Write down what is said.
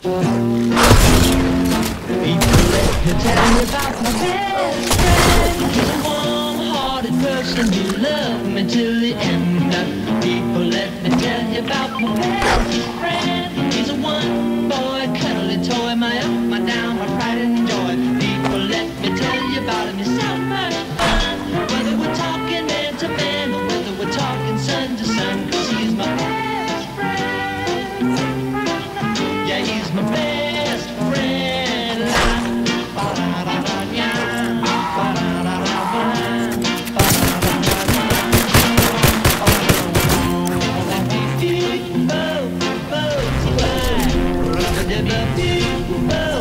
To tell you about my best friend. He's a warm-hearted person who loved me till the end. People, let me tell you about my best friend. He's a one-boy cuddly toy, my up, my down, my pride and joy. People, let me tell you about him. He's so much fun. Whether we're talking man to man or whether we're talking sun to sun, 'cause he's my best friend. Yeah, he's my best friend. The